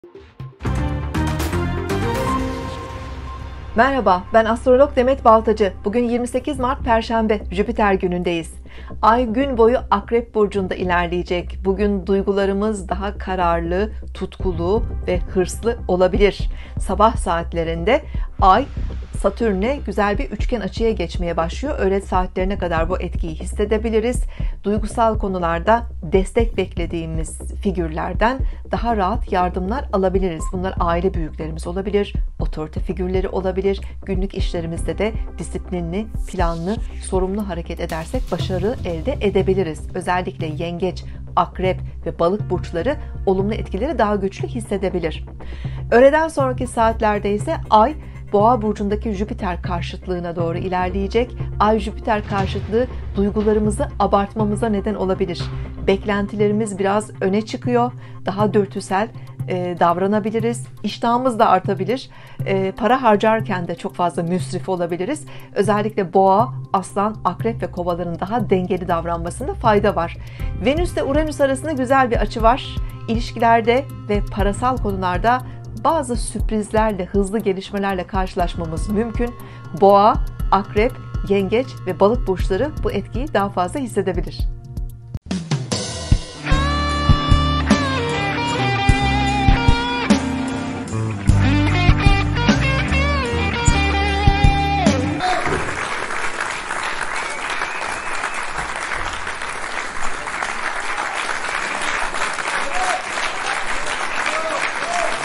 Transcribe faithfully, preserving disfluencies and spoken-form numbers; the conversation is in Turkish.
Merhaba, ben astrolog Demet Baltacı. Bugün yirmi sekiz Mart Perşembe, Jüpiter günündeyiz. Ay gün boyu Akrep Burcu'nda ilerleyecek. Bugün duygularımız daha kararlı, tutkulu ve hırslı olabilir. Sabah saatlerinde Ay, Satürn'e güzel bir üçgen açıya geçmeye başlıyor. Öğle saatlerine kadar bu etkiyi hissedebiliriz. Duygusal konularda destek beklediğimiz figürlerden daha rahat yardımlar alabiliriz. Bunlar aile büyüklerimiz olabilir, otorite figürleri olabilir. Günlük işlerimizde de disiplinli, planlı, sorumlu hareket edersek başarı elde edebiliriz. Özellikle yengeç, akrep ve balık burçları olumlu etkileri daha güçlü hissedebilir. Öğleden sonraki saatlerde ise Ay, Boğa burcundaki Jüpiter karşıtlığına doğru ilerleyecek. Ay Jüpiter karşıtlığı duygularımızı abartmamıza neden olabilir. Beklentilerimiz biraz öne çıkıyor. Daha dürtüsel e, davranabiliriz. İştahımız da artabilir. E, para harcarken de çok fazla müsrif olabiliriz. Özellikle Boğa, Aslan, Akrep ve Kovaların daha dengeli davranmasında fayda var. Venüs ile Uranüs arasında güzel bir açı var. İlişkilerde ve parasal konularda bazı sürprizlerle, hızlı gelişmelerle karşılaşmamız mümkün. Boğa, Akrep, Yengeç ve Balık burçları bu etkiyi daha fazla hissedebilir.